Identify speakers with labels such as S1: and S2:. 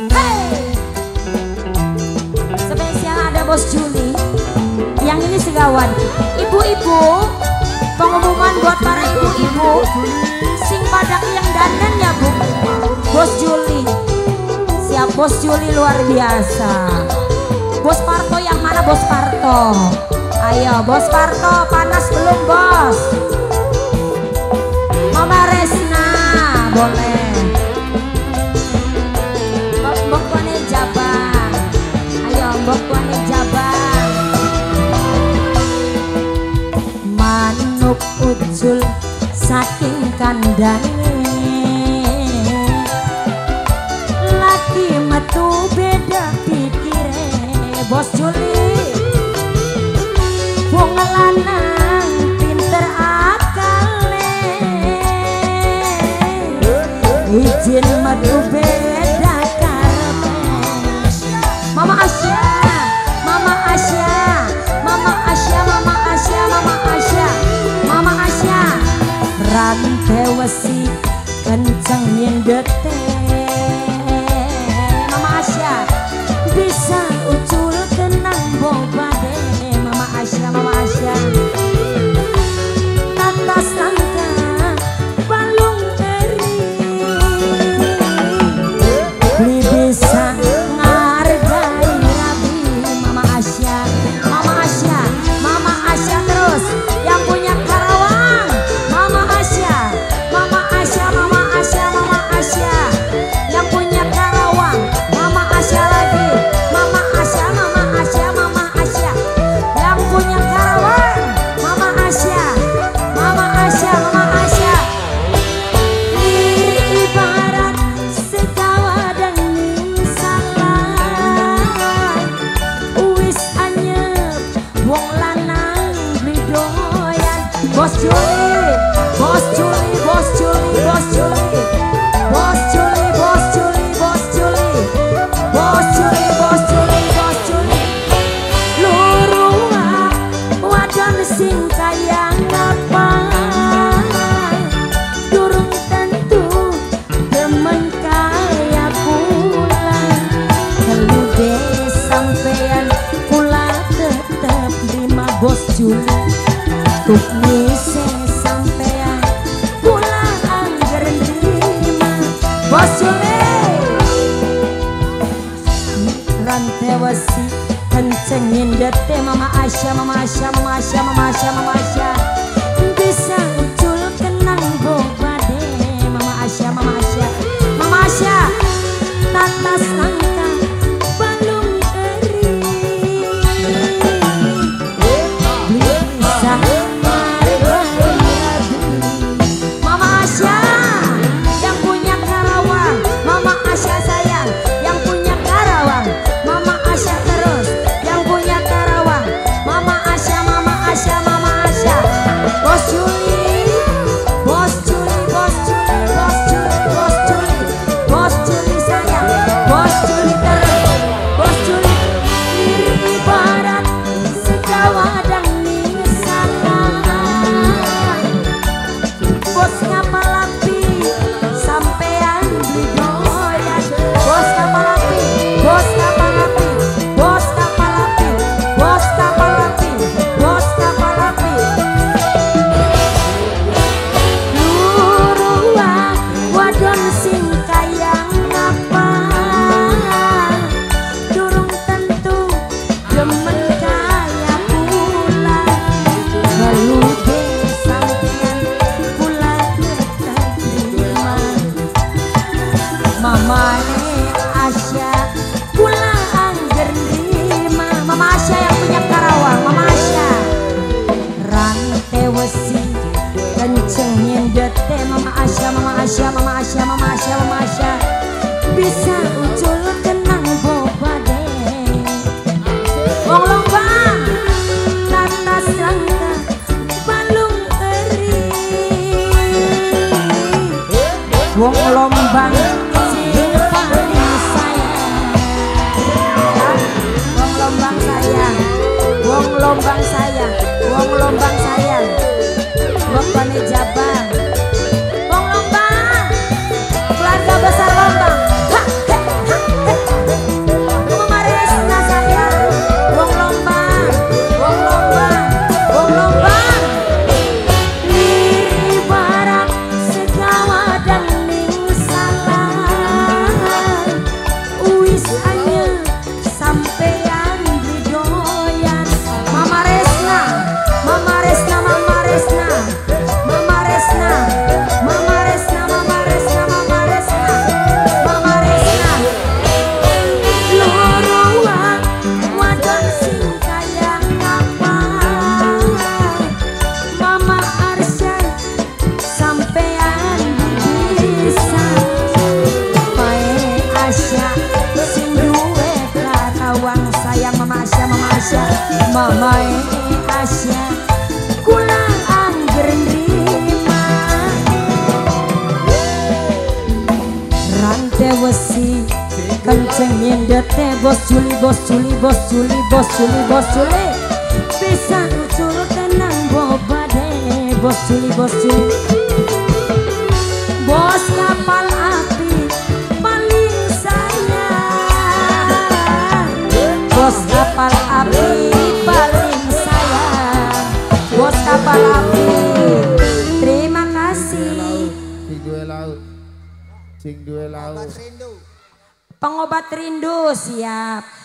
S1: Hey! Spesial ada Bos Juli. Yang ini segawan. Ibu-ibu, pengumuman buat para ibu-ibu. Sing pada yang dandan ya Bu. Bos Juli. Siap Bos Juli luar biasa. Bos Parto yang mana Bos Parto? Ayo Bos Parto, panas belum Bos? Mama Resna boleh. Mbok Wane Jabang. Ayo Mbok Wane Jabang. Manuk ucul saking kandangnya. Laki metu beda pikire Bos Juli. Wong lanang pinter akale. Izin metu beda karepe. Mama Asya, Mama Asya, Mama Asya, Mama Asya, Mama Asya, Mama Asya. Rantai wesi kenceng nyendete. Mama Asya bisa ucul tenang bobade. Mama Asya, Mama Asya. Tata sangka balung eri. Beli bisa ngargai rabi. Mama Asya, Mama Asya, Mama Asya terus. Yang punya Karawang, Mama Asya, Mama Asya, Mama Asya, Mama Asya. Yang punya Karawang, Mama Asya lagi. Mama Asya, Mama Asya, Mama Asya. Yang punya Karawang, Mama Asya, Mama Asya, Mama Asya. Ibarat sekawadan salah. Uwis anyep wong lanang beli doyan. Bos Juli, Bos Juli, Bos Juli, Bos Juli. Bos Juli, Bos Juli, Bos Juli. Bos Juli, Bos Juli, Bos Juli. Lurua wadon sing kaya ngapa. Durung tentu demen kaya kula. Telu deh sampean kula tetep lima Bos Juli. Tuk ngise sampean kula angger nerima Bos Juli. Rantai wesi kenceng nyendete. Mama Asya, Mama Asya, Mama Asya, Mama Asya, Mama Asya. Bisa ucul kenang bobade. Mama Asya, Mama Asya, Mama Asya. Tata sangka balung eri. Bisa ngargai rabi. Mama Asya yang punya Karawang, Mama Asya sayang. Yang punya Karawang, Mama Asya terus. Yang punya Karawang, Mama Asya, Mama Asya, Mama Asya. Bos Juli, Bos Juli, Bos Juli, Bos Juli, Bos Juli. Bos Juli sayang, Bos Juli terus. Bos Juli ibarat sekawadan salah. Bos kapal api sampean beli doyan. Bos kapal api, Bos kapal api, Bos kapal api, Bos kapal api, Bos kapal api. Lurua wadon sing kaya ngapa. Durung tentu demen kaya kula. Ngelude sampean kula tetep terima. Mama Asya kula angger nerima. Mama Asya yang punya Karawang, Mama Asya. Rantai wesi kenceng nyendete. Mama Asya, Mama Asya, Mama Asya, Mama Asya, Mama Asya. Bisa ucul kenang bobade. Wong Lombang tata sangka balung eri. Wong Lombang sing paling sayang. Wong Lombang sayang, Wong Lombang sayang, Wong Lombang sayang. Mbok Wane Jabang, Wong Lombang keluarga Mama Asya kula angger nrima rante wesi kenceng nyendete bos Juli bos Juli bos Juli bos Juli bos Juli bisa ucul tenang bobade bos Juli bos Juli bos kapal api paling sayang bos kapal api paling sayang bos kapal api terima kasih
S2: sing duwe laut
S1: pengobat rindu siap.